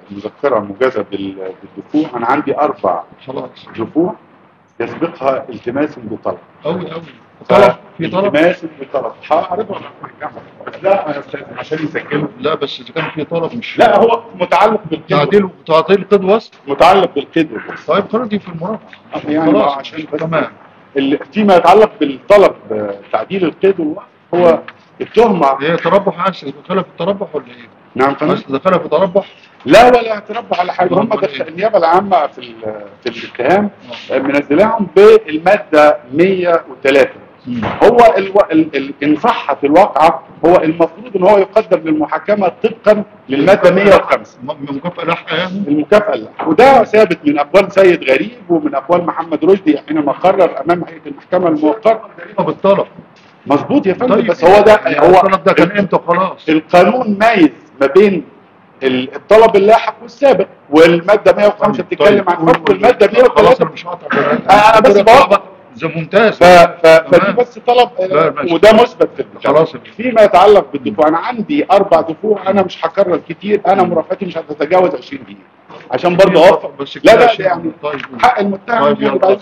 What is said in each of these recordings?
المذكره الموجزه بالدفوع، انا عندي 4 دفوع يسبقها التماس بطلب. قوي طلب في طلب، التماس بطلب هعرضه بس لا يا استاذ عشان يسجله. لا بس اذا كان في طلب مش لا هو متعلق بالقيد تعديل قيد وصل، متعلق بالقيد والوصل. طيب خلاص دي في المرافعه يعني خلاص عشان تمام. فيما يتعلق بالطلب تعديل القيد والوصل هو التهمه هي تربح، عايز دخلها في التربح ولا ايه؟ نعم فندم. عايز دخلها في تربح؟ لا ولا تربح على حاجه، هم النيابه العامه في الاتهام منزلاهم بالماده 103. هو ان صحت الواقعه هو المفروض ان هو يقدم للمحاكمه طبقا للماده 105 المكافاه لاحقه يعني. المكافاه لاحقه، وده ثابت من اقوال سيد غريب ومن اقوال محمد رشدي حينما قرر امام هيئه المحكمه الموقره بالطلب. مظبوط يا فندم. طيب بس هو ده يعني هو الطلب ده كان امتى خلاص؟ القانون مايز ما بين الطلب اللاحق والسابق، والماده 105 بتتكلم عن حكم، والماده 103 انا مش هقطع انا بس بوضح ده ممتاز. فدي بس طلب وده مثبت في خلاص. فيما يتعلق بالدفوع انا عندي 4 دفوع، انا مش هكرر كتير، انا مرافعتي مش هتتجاوز 20 دقيقه عشان برضه اوفق. لا يعني حق المتهم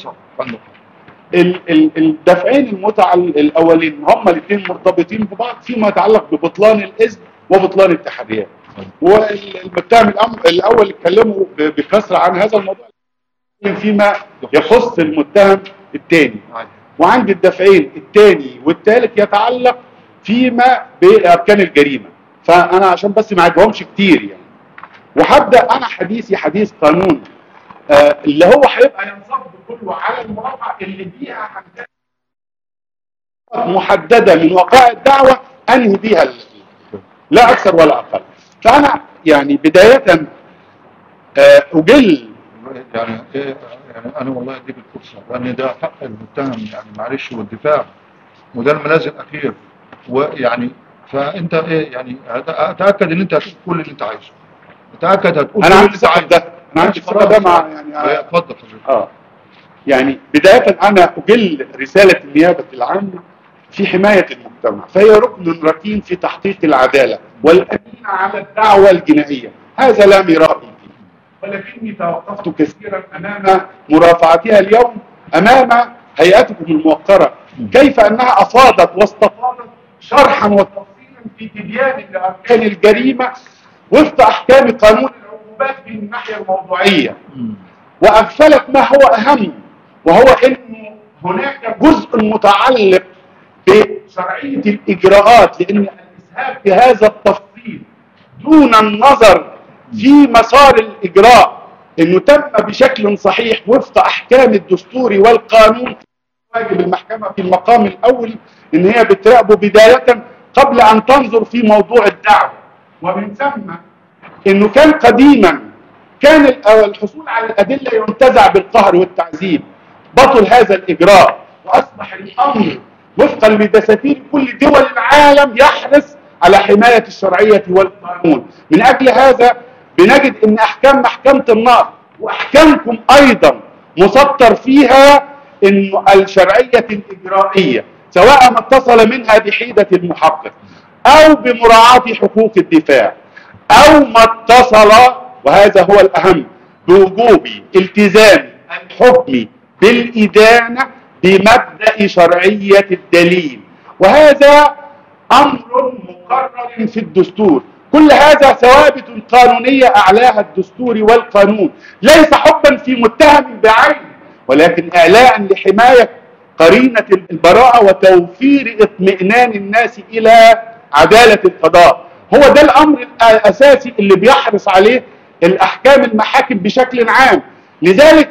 الدفعين الاولين هما الاثنين مرتبطين ببعض فيما يتعلق ببطلان الاذن وبطلان التحريات. والمتهم الاول اتكلموا بكثره عن هذا الموضوع فيما يخص المتهم الثاني، وعند الدفعين الثاني والثالث يتعلق فيما باركان الجريمه. فانا عشان بس ما اعدهمش كتير يعني، وهبدا انا حديثي حديث قانون اللي هو هيبقى ينصب كله على المرافعه اللي فيها محدده من وقائع الدعوه انهي بيها لا اكثر ولا اقل. فانا يعني بدايه اجل يعني انا والله اديك الفرصه لان ده حق المتهم يعني معلش، والدفاع وده الملاذ الاخير، ويعني فانت ايه يعني اتاكد ان انت هتقول كل اللي انت عايزه، اتاكد هتقول انا عندي ثقه ده، انا عندي ثقه ده مع يعني اتفضل يعني بدايه انا اجل رساله النيابه العامه في حمايه المجتمع، فهي ركن ركين في تحقيق العداله والامين على الدعوه الجنائيه، هذا لا مراء فيه. ولكني توقفت كثيرا امام مرافعتها اليوم امام هيئتكم الموقره، كيف انها افاضت واستفاضت شرحا وتفصيلا في تبيان لاركان الجريمه وفق احكام قانون العقوبات من الناحيه الموضوعيه، واغفلت ما هو اهم، وهو انه هناك جزء متعلق بشرعيه الاجراءات، لان الاسهاب في هذا التفصيل دون النظر في مسار الاجراء انه تم بشكل صحيح وفق احكام الدستور والقانون. واجب المحكمه في المقام الاول ان هي بتراقبه بدايه قبل ان تنظر في موضوع الدعوه، ومن ثم انه كان قديما كان الحصول على الادله ينتزع بالقهر والتعذيب، بطل هذا الاجراء واصبح الامر وفقا لدساتير كل دول العالم يحرص على حمايه الشرعيه والقانون. من اجل هذا بنجد ان احكام محكمه النقض واحكامكم ايضا مسطر فيها انه الشرعيه الاجرائيه سواء ما اتصل منها بحيده المحقق او بمراعاه حقوق الدفاع او ما اتصل، وهذا هو الاهم، بوجوب التزام الحكم بالادانه بمبدا شرعيه الدليل، وهذا امر مقرر في الدستور. كل هذا ثوابت قانونيه اعلاها الدستور والقانون، ليس حبا في متهم بعينه ولكن اعلاء لحمايه قرينه البراءه وتوفير اطمئنان الناس الى عداله القضاء. هو ده الامر الاساسي اللي بيحرص عليه الاحكام المحاكم بشكل عام. لذلك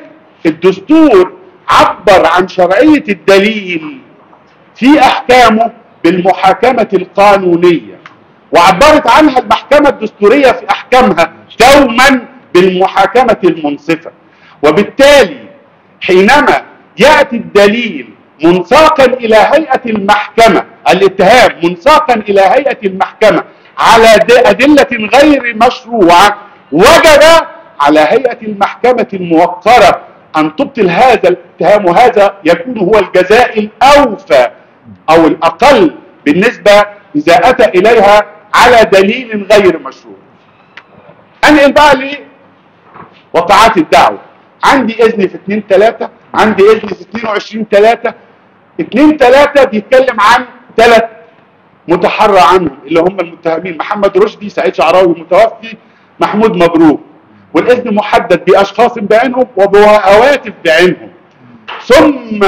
الدستور عبر عن شرعيه الدليل في احكامه بالمحاكمه القانونيه، وعبرت عنها المحكمه الدستوريه في احكامها دوما بالمحاكمه المنصفه. وبالتالي حينما ياتي الدليل منساقا الى هيئه المحكمه، الاتهام منساقا الى هيئه المحكمه على ادله غير مشروعه، وجب على هيئه المحكمه الموقره ان تبطل هذا الاتهام، وهذا يكون هو الجزاء الاوفى او الاقل بالنسبه اذا اتى اليها على دليل غير مشروع. انقل بقى لوقعات الدعوه. عندي اذن في 2/3، عندي اذن في 22/3. 2/3 بيتكلم عن 3 متحرى عنهم اللي هم المتهمين: محمد رشدي، سعيد شعراوي متوفي، محمود مبروك. والاذن محدد باشخاص بعينهم وبهواتف بعينهم. ثم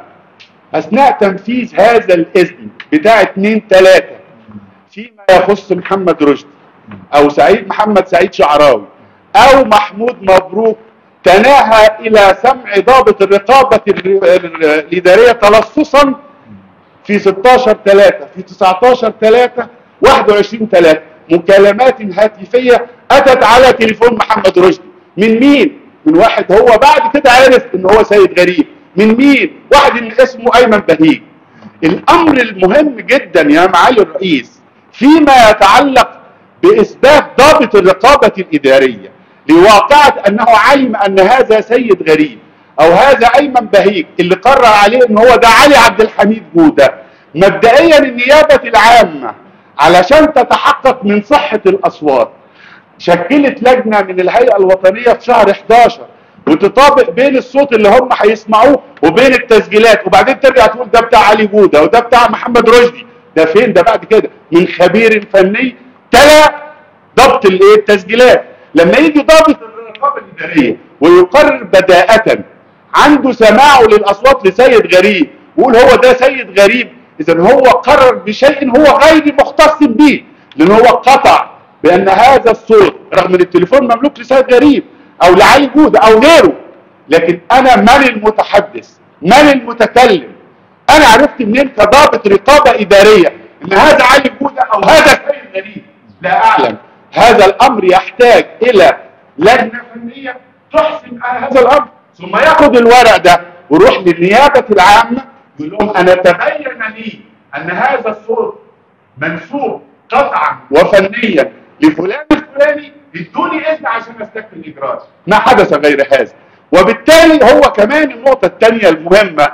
اثناء تنفيذ هذا الاذن بتاع 2/3 فيما يخص محمد رشدي او محمد سعيد شعراوي او محمود مبروك، تناهى الى سمع ضابط الرقابة الادارية تلصصا في 16/3، في 19/3، 21/3 مكالمات هاتفية اتت على تليفون محمد رشدي. من مين؟ من واحد هو بعد كده عرف ان هو سيد غريب. من مين؟ واحد اللي اسمه ايمن بهيج. الامر المهم جدا يا معالي الرئيس فيما يتعلق باثبات ضابط الرقابة الادارية لواقعة انه علم ان هذا سيد غريب او هذا ايمن بهيج اللي قرر عليه ان هو ده علي عبد الحميد جودة. مبدئيا النيابة العامة علشان تتحقق من صحة الاصوات شكلت لجنة من الهيئة الوطنية في شهر 11 وتطابق بين الصوت اللي هم هيسمعوه وبين التسجيلات، وبعدين ترجع تقول ده بتاع علي جودة وده بتاع محمد رشدي. ده فين ده بعد كده؟ من خبير فني تلا ضبط التسجيلات. لما يجي ضابط الرقابة الإدارية ويقرر بداءة عنده سماعه للأصوات لسيد غريب ويقول هو ده سيد غريب، إذا هو قرر بشيء هو غير مختص به، لأن هو قطع بأن هذا الصوت رغم أن التليفون مملوك لسيد غريب أو لعلي جودة أو غيره، لكن أنا من المتحدث؟ من المتكلم؟ أنا عرفت منين كضابط رقابة إدارية أن هذا علي جودة أو هذا سيد غريب؟ لا أعلم. هذا الامر يحتاج الى لجنة فنية تحسم هذا الامر، ثم ياخد الورق ده ويروح للنيابة العامة يقول لهم انا تبين لي ان هذا الصوت منسوب قطعا وفنيا لفلان الفلاني، ادوني اذن عشان استكمل الاجراءات. ما حدث غير هذا. وبالتالي هو كمان النقطة الثانية المهمة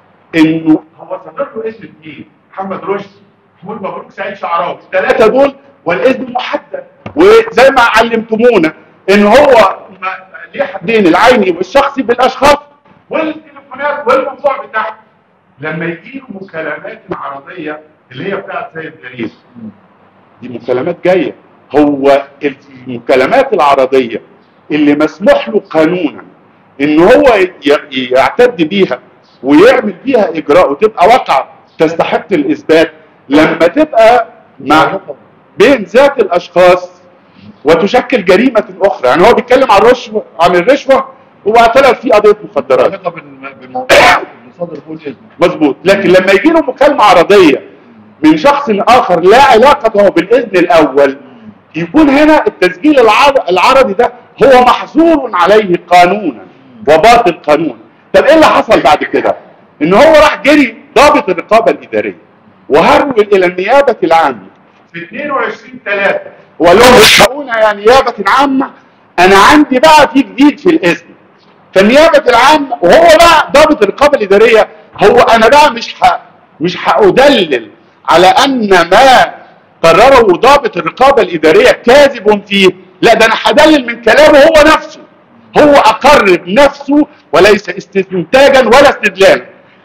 انه هو صدر له اسم 2: محمد رشدي، محمود مبروك، سعيد شعراوي. ال3 دول والاذن محدد، وزي ما علمتمونا ان هو ليه حدين: العيني والشخصي بالاشخاص والتليفونات والموضوع بتاعه. لما يجي له مكالمات عرضيه اللي هي بتاعت سيد غريب، دي مكالمات جايه. هو المكالمات العرضيه اللي مسموح له قانونا ان هو يعتد بيها ويعمل بيها اجراء وتبقى واقعه تستحق الاثبات لما تبقى مع بين ذات الاشخاص وتشكل جريمة اخرى. يعني هو بيتكلم عن الرشوة واعترف في قضية مخدرات بالموضوع اللي صدر فوق الاذن مظبوط، لكن لما يجي له مكالمة عرضية من شخص اخر لا علاقة له بالاذن الاول، يكون هنا التسجيل العرضي ده هو محظور عليه قانونا وباطل قانونا. طب ايه اللي حصل بعد كده؟ ان هو راح جري ضابط الرقابة الادارية وهرول الى النيابة العامة في 22/3 وقال لهم الحقونا يا نيابة عامة، انا عندي بقى في جديد في الاذن. فالنيابة العامة وهو بقى ضابط الرقابة الادارية، هو انا بقى مش هأدلل على ان ما قرره ضابط الرقابة الادارية كاذب فيه، لا ده انا هدلل من كلامه هو نفسه. هو اقر بنفسه وليس استنتاجا ولا استدلالا.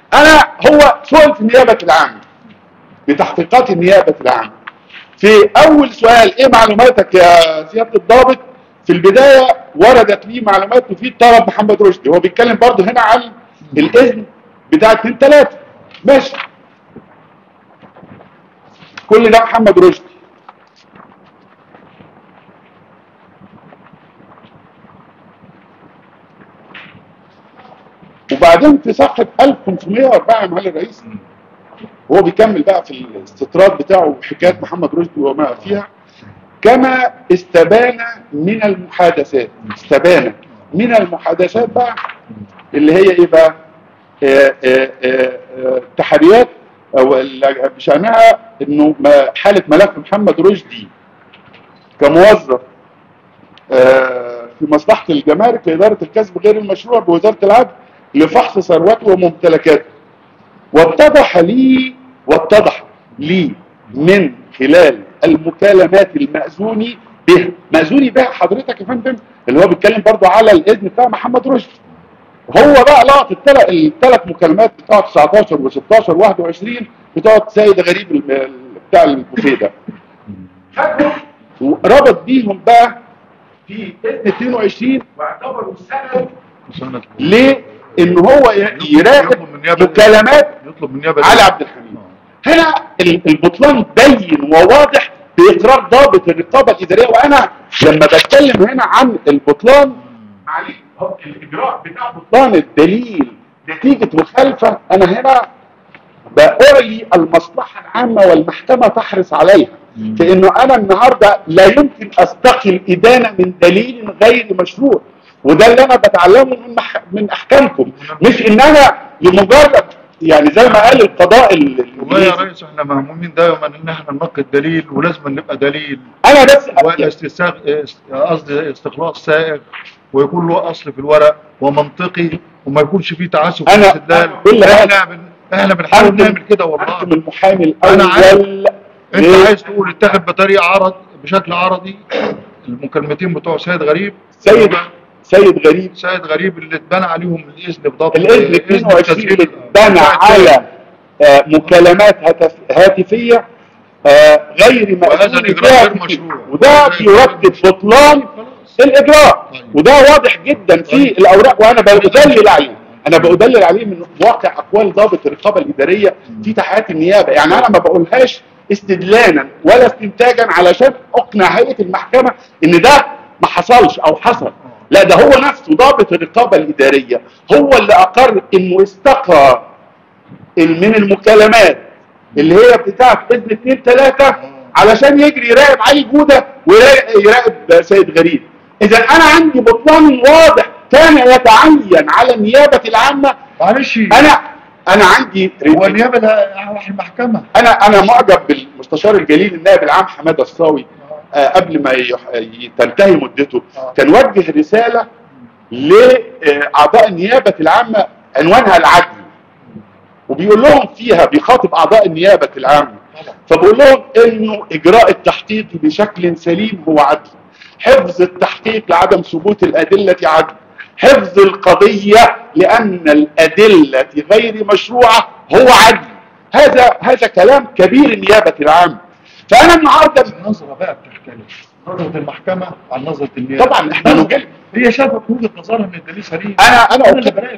هو سئل في النيابة العامة بتحقيقات النيابة العامة في اول سؤال: ايه معلوماتك يا سيادة الضابط؟ في البداية وردت لي معلومات تفيد طلب محمد رشدي. هو بيتكلم برضه هنا عن الاذن بتاع 2/3. ماشي، كل ده محمد رشدي. وبعدين في صفحة 1504 يا معالي الرئيس هو بيكمل بقى في الاستطراد بتاعه حكاية محمد رشدي وما فيها: كما استبان من المحادثات. استبان من المحادثات بقى اللي هي ايه بقى؟ تحريات بشأنها انه حالة ملف محمد رشدي كموظف في مصلحة الجمارك لإدارة الكسب غير المشروع بوزارة العدل لفحص ثروته وممتلكاته. واتضح لي من خلال المكالمات المأذون به مأذوني به حضرتك يا فندم، اللي هو بيتكلم برضو على الاذن بتاع محمد رشدي. هو بقى لقط الثلاث مكالمات بتوع 19 و16 و21 بتوع سيد غريب بتاع البوفيه ده، وربط بيهم بقى في اذن 22 واعتبروا سند ليه ان هو يراقب مكالمات علي عبد الحميد. هنا البطلان بين وواضح باقرار ضابط الرقابه الاداريه. وانا لما بتكلم هنا عن البطلان معلش الاجراء بتاع بطلان الدليل نتيجه مخالفه، انا هنا بأعلي المصلحه العامه والمحكمه تحرص عليها، فانه انا النهارده لا يمكن استقل ادانه من دليل غير مشروع، وده اللي انا بتعلمه من احكامكم، مش ان انا لمجرد يعني زي ما قال القضاء والله يا ريس احنا مهمومين دايما ان احنا ننقي الدليل، ولازم نبقى دليل انا بس قصدي استخلاص سائغ ويكون له اصل في الورق ومنطقي وما يكونش فيه تعسف في الاستدلال. احنا بنحاول نعمل كده والله. انتم المحامي الاول انت عايز تقول اتخذ بطريقه بشكل عرضي المكالمتين بتوع سيد غريب سيد غريب اللي اتبنى عليهم الاذن بضبط الاذن 22 اللي اتبنى على مكالمات هاتفيه غير مأذون بها، وده بيرتب بطلان الاجراء، وده واضح جدا في الاوراق. وانا بأدلل عليه من واقع اقوال ضابط الرقابه الاداريه في تحقيقات النيابه. يعني انا ما بقولهاش استدلالا ولا استنتاجا علشان اقنع هيئه المحكمه ان ده ما حصلش او حصل، لا ده هو نفسه ضابط الرقابه الاداريه هو اللي اقر انه استقى من المكالمات اللي هي بتاعت اذن 2 3 علشان يجري يراقب علي جوده ويراقب سيد غريب. اذا انا عندي بطلان واضح كان يتعين على النيابه العامه. معلش انا عندي هو النيابه المحكمه. انا معجب بالمستشار الجليل النائب العام حماده الصاوي قبل ما تنتهي مدته كان وجه رساله لاعضاء النيابه العامه عنوانها العدل، وبيقول لهم فيها بيخاطب اعضاء النيابه العامه، فبقول لهم انه اجراء التحقيق بشكل سليم هو عدل، حفظ التحقيق لعدم ثبوت الادله عدل، حفظ القضيه لان الادله غير مشروعه هو عدل. هذا كلام كبير النيابه العامه. فانا النهارده النظره بقى بتختلف، نظره المحكمه عن نظره النيابه. طبعا احنا نجل هي شايفه وجهه نظرها ان الدليل سليم. انا اللي براقب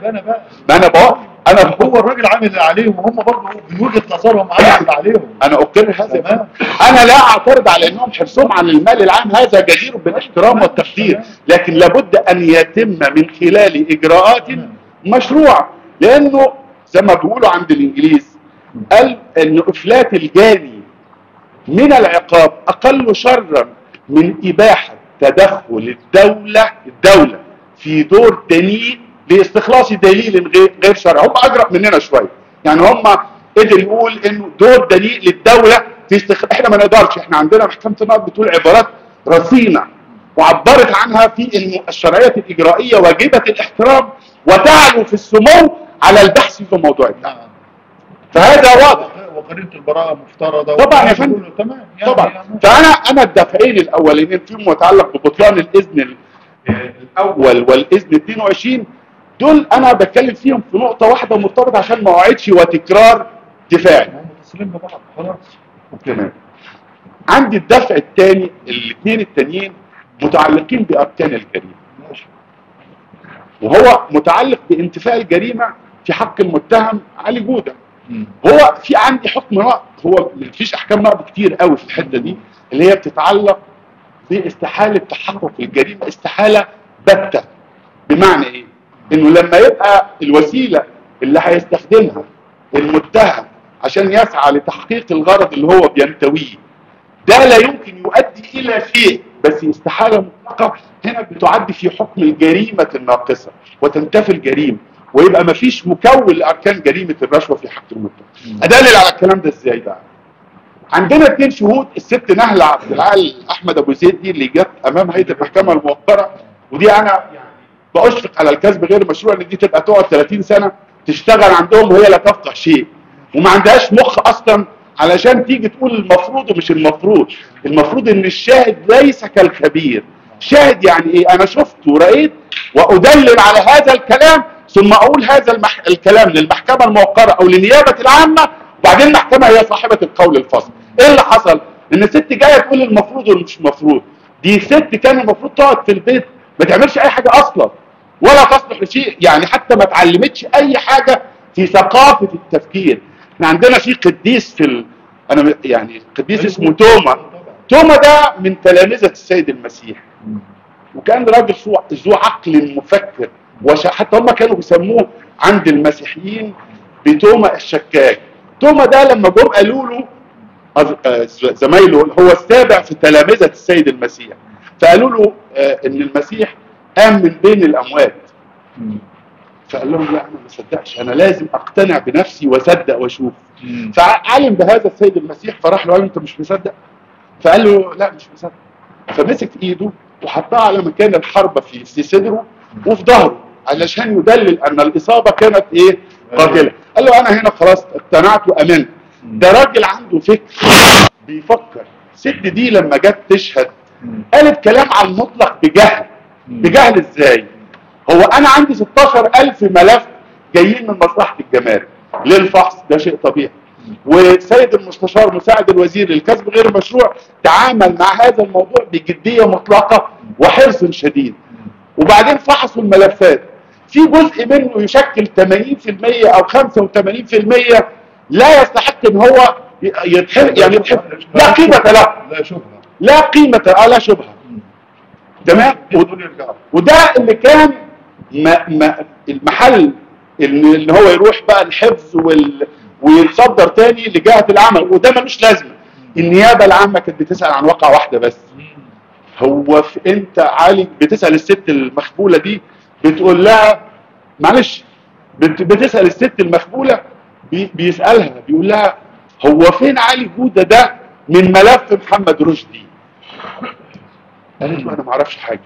انا هو الراجل عامل اللي عليه وهم برضه من وجهه نظرهم عامل اللي عليهم. انا اقر هذا. انا لا اعترض على انهم حرصهم عن المال العام، هذا جدير بالاحترام والتقدير، لكن لابد ان يتم من خلال اجراءات مشروعه، لانه زي ما بيقولوا عند الانجليز قال ان افلات الجاني من العقاب اقل شرا من اباحه تدخل الدوله في دور دليل لاستخلاص دليل غير شرعي. هم اجرأ مننا شويه، يعني هم قدر يقول انه دور دليل للدوله في احنا ما نقدرش. احنا عندنا محكمه النقض بتقول عبارات رصينه وعبرت عنها في انه الشرعيات الاجرائيه واجبه الاحترام وتعلو في السمو على البحث في موضوع الدعوه. فهذا واضح. وقرينه البراءه مفترضه طبعا يا فندم. تمام يعني طبعا. فانا الدافعين الاولين فيهم متعلق ببطلان الاذن الاول والاذن 22 دول انا بتكلم فيهم في نقطه واحده مرتبطه عشان ما اوعدش وتكرار دفاعي. هم متصلين ببعض خلاص. تمام. عندي الدفع الثاني، الاثنين التانيين متعلقين باركان الجريمه. وهو متعلق بانتفاء الجريمه في حق المتهم علي جوده. هو في عندي حكم نقض، هو مفيش احكام نقض كتير قوي في الحته دي اللي هي بتتعلق باستحاله تحقق الجريمه استحاله باته. بمعنى ايه؟ انه لما يبقى الوسيله اللي هيستخدمها المتهم عشان يسعى لتحقيق الغرض اللي هو بينتويه ده لا يمكن يؤدي الى شيء، بس استحاله مطلقه هنا بتعد في حكم الجريمه الناقصه وتنتفي الجريمه، ويبقى مفيش مكون لاركان جريمه الرشوه في حق المتهم. ادلل على الكلام ده ازاي بقى؟ عندنا 2 شهود، الست نهله عبد العال احمد ابو زيد دي اللي جت امام هيئه المحكمه الموقره، ودي انا يعني بأشفق على الكسب غير مشروع ان دي تبقى تقعد 30 سنه تشتغل عندهم وهي لا تفقه شيء وما عندهاش مخ اصلا علشان تيجي تقول المفروض ومش المفروض. المفروض ان الشاهد ليس كالخبير. شاهد يعني ايه؟ انا شفت ورأيت وادلل على هذا الكلام، ثم اقول هذا الكلام للمحكمة الموقرة او للنيابة العامة، وبعدين المحكمة هي صاحبة القول الفصل. ايه اللي حصل؟ ان الست جاية تقول المفروض والمش المفروض. دي ست كان المفروض تقعد في البيت ما تعملش اي حاجة اصلا، ولا تصلح لشيء، يعني حتى ما اتعلمتش اي حاجة في ثقافة التفكير. احنا عندنا في قديس انا يعني قديس اسمه توما. توما ده من تلامذة السيد المسيح، وكان راجل ذو عقل مفكر، حتى هم كانوا بيسموه عند المسيحيين بتوما الشكاك. توما ده لما جم قالوا له زمايله، هو السابع في تلامذة السيد المسيح، فقالوا له ان المسيح قام من بين الاموات. فقال لهم لا، انا ما صدقش، انا لازم اقتنع بنفسي واصدق واشوف. فعلم بهذا السيد المسيح، فراح له قال له انت مش مصدق؟ فقال له لا مش مصدق. فمسك ايده وحطها على مكان الحربة في صدره وفي ظهره، علشان يدلل ان الاصابة كانت ايه؟ قاتلة. قال له انا هنا خلاص اقتنعت وامنت. ده راجل عنده فكر بيفكر. الست دي لما جت تشهد قالت كلام على المطلق بجهل. بجهل ازاي؟ هو انا عندي 16,000 ملف جايين من مصلحة الجمارك للفحص، ده شيء طبيعي، والسيد المستشار مساعد الوزير للكسب غير مشروع تعامل مع هذا الموضوع بجدية مطلقة وحرص شديد، وبعدين فحصوا الملفات. في جزء منه يشكل 80% او 85% لا يستحق ان هو يتحب، يعني لا قيمة له، لا قيمة لا شبهة. تمام. وده اللي كان المحل اللي هو يروح بقى الحفظ ويتصدر تاني لجهة العمل، وده ملوش لازمة. النيابة العامة كانت بتسأل عن واقعة واحدة بس. هو انت علي بتسأل الست المخبولة دي، بتقول لها معلش، بتسأل الست المخبولة، بيسألها بيقول لها هو فين علي جودة ده من ملف محمد رشدي؟ قالت له انا ما اعرفش حاجة.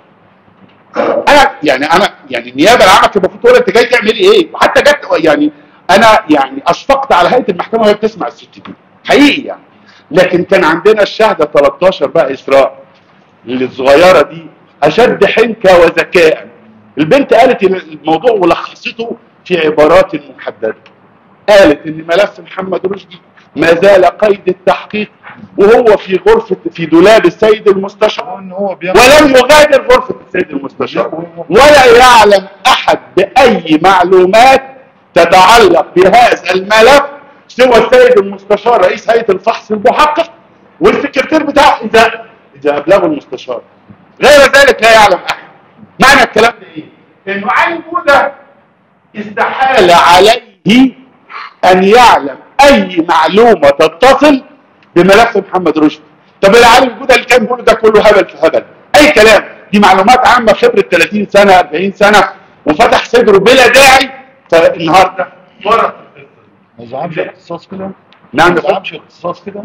انا يعني النيابة العامة كانت المفروض تقول انت جاي تعملي ايه؟ وحتى جت يعني انا يعني اشفقت على هيئة المحكمة وهي بتسمع الست دي حقيقي يعني. لكن كان عندنا الشهادة 13 بقى اسراء اللي الصغيرة دي اشد حنكة وذكاء. البنت قالت الموضوع ولخصته في عبارات محددة. قالت ان ملف محمد رشدي ما زال قيد التحقيق، وهو في دولاب السيد المستشار، ولم يغادر غرفة السيد المستشار، ولا يعلم احد باي معلومات تتعلق بهذا الملف سوى السيد المستشار رئيس هيئة الفحص المحقق والسكرتير بتاعه اذا ابلغه المستشار. غير ذلك لا يعلم احد. معنى الكلام ده ايه؟ انه علي جودة استحال عليه ان يعلم اي معلومة تتصل بملف محمد رشدي. طب علي جودة اللي كان بيقوله ده كله هبل في هبل، اي كلام. دي معلومات عامة، خبرة 30 سنة 40 سنة، وفتح صدره بلا داعي. فالنهارده ورط ما زعمش اختصاص كده؟ نعم، ما زعمش اختصاص كده؟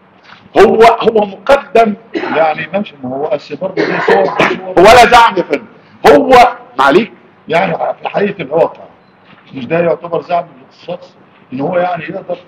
هو مقدم يعني ماشي، ما هو بس برضه دي صور ولا زعم يا فندم. هو معليك يعني في حقيقة الواقع مش ده يعتبر زعم الاختصاص ان هو يعني يقدر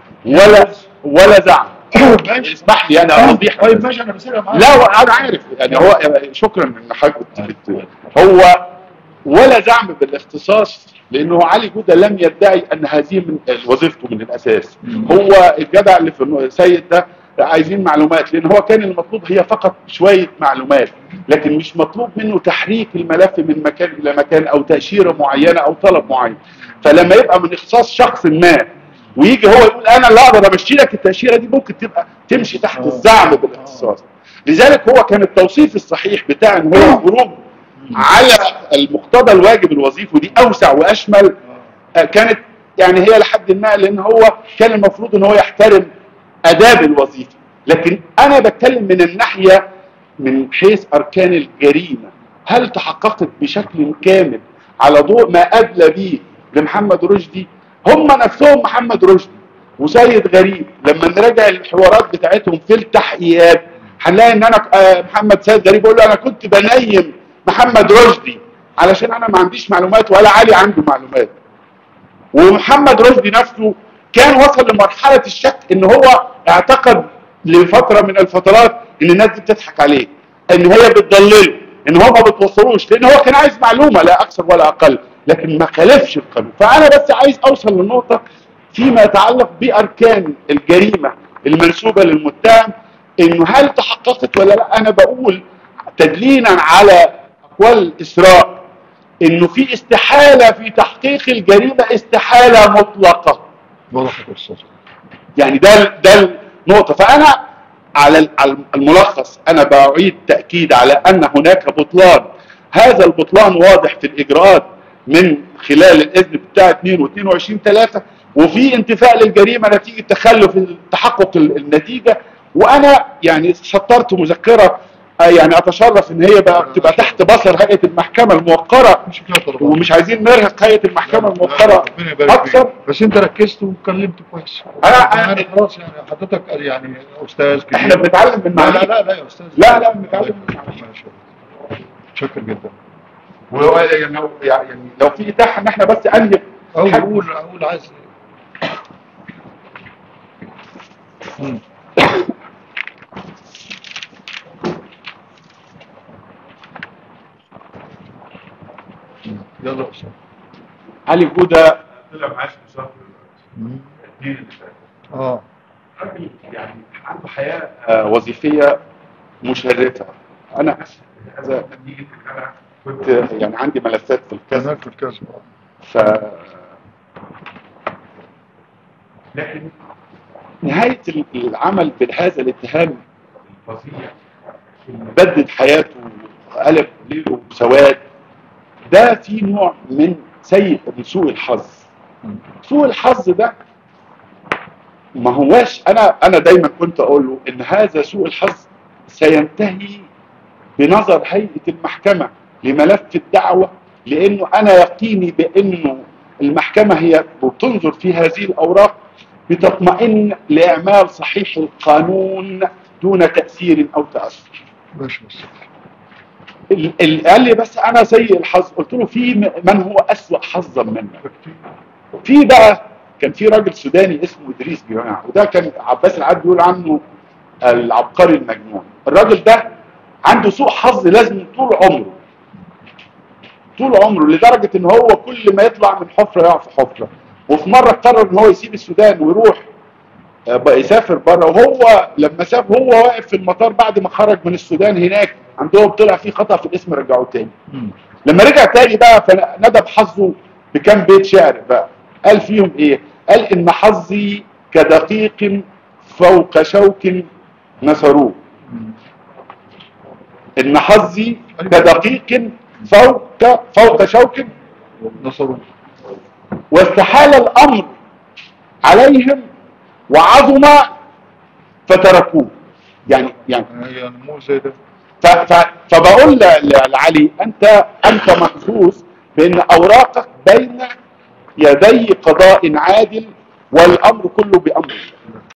ولا زعم. ماشي اسمح لي انا اوضح. طيب ماشي، انا بسألها معاك. لا انا عارف يعني هو شكرا ان حضرتك هو ولا زعم بالاختصاص، لانه علي جودة لم يدعي ان هذه من وظيفته من الاساس. هو الجدع اللي في السيد ده عايزين معلومات، لان هو كان المطلوب هي فقط شوية معلومات، لكن مش مطلوب منه تحريك الملف من مكان الى مكان او تأشيرة معينة او طلب معين. فلما يبقى من اختصاص شخص ما ويجي هو يقول انا اللي اقدر امشي لك التأشيرة دي، ممكن تبقى تمشي تحت الزعم بالاختصاص. لذلك هو كان التوصيف الصحيح بتاع ان هو خروج على المقتضى الواجب الوظيفي، ودي اوسع واشمل كانت يعني هي لحد ما، لان هو كان المفروض ان هو يحترم اداب الوظيفة. لكن انا بتكلم من الناحية من حيث اركان الجريمة، هل تحققت بشكل كامل على ضوء ما ادلى به لمحمد رشدي؟ هم نفسهم محمد رشدي وسيد غريب لما نراجع الحوارات بتاعتهم في التحقيقات هنلاقي ان انا محمد سيد غريب بيقول له انا كنت بنيم محمد رشدي علشان انا ما عنديش معلومات ولا علي عنده معلومات. ومحمد رشدي نفسه كان وصل لمرحله الشك ان هو اعتقد لفتره من الفترات ان الناس دي بتضحك عليه، ان هي بتضلله، ان هو ما بتوصلوش، لان هو كان عايز معلومه لا اكثر ولا اقل، لكن ما خالفش القانون. فانا بس عايز اوصل للنقطه فيما يتعلق باركان الجريمه المنسوبه للمتهم، انه هل تحققت ولا لا. انا بقول تدليلا على اقوال الاسراء انه في استحاله في تحقيق الجريمه، استحاله مطلقه. واضح يا استاذ. يعني ده النقطه. فانا على الملخص انا بعيد تاكيد على ان هناك بطلان. هذا البطلان واضح في الاجراءات من خلال الاذن بتاع 22/3، وفي انتفاء للجريمه نتيجه تخلف تحقق النتيجه. وانا يعني سطرت مذكره يعني اتشرف ان هي بقى تبقى تحت بصر هيئه المحكمه الموقره، ومش عايزين نرهق هيئه المحكمه الموقره اكثر. بس انت ركزت واتكلمت كويس. انا خلاص يعني حضرتك يعني استاذ كبير. احنا بنتعلم من معاليك. لا يا استاذ. لا بنتعلم من معاليك. شكرا جدا. يعني لو في اتاحه ان احنا بس انهي اقول عايز يلا يا استاذ. علي جوده طلع معاش في شهر الاثنين اللي فات. راجل يعني عنده حياه وظيفيه مشرفه. انا اشهد هذا نتيجه ان انا كنت يعني عندي ملفات في الكسب. لكن نهايه العمل بهذا الاتهام الفظيع بدد حياته وقلب ليله سواد، ده في نوع من سوء الحظ. سوء الحظ ده ما هواش، انا دايما كنت اقول له ان هذا سوء الحظ سينتهي بنظر هيئه المحكمه لملف الدعوه، لانه انا يقيني بانه المحكمه هي بتنظر في هذه الاوراق بتطمئن لاعمال صحيح القانون دون تاثير او تاثر. قال لي بس انا سيء الحظ. قلت له في من هو اسوأ حظا منك. في بقى كان في راجل سوداني اسمه ادريس جماعه، وده كان عباس العاد بيقول عنه العبقري المجنون. الراجل ده عنده سوء حظ لازم طول عمره لدرجه ان هو كل ما يطلع من حفره يقع في حفره. وفي مره قرر ان هو يسيب السودان ويروح بقى يسافر بره، وهو لما ساب هو واقف في المطار بعد ما خرج من السودان هناك عندهم طلع فيه خطأ في الاسم رجعوه تاني. لما رجع تاني بقى فندب حظه بكام بيت شعر بقى. قال فيهم ايه؟ قال ان حظي كدقيق فوق شوك نثروه. ان حظي كدقيق فوق شوك نثروه، واستحال الامر عليهم وعظم فتركوه. يعني مو زي ده. فبقول لعلي انت محظوظ بان اوراقك بين يدي قضاء عادل والامر كله بامر الله.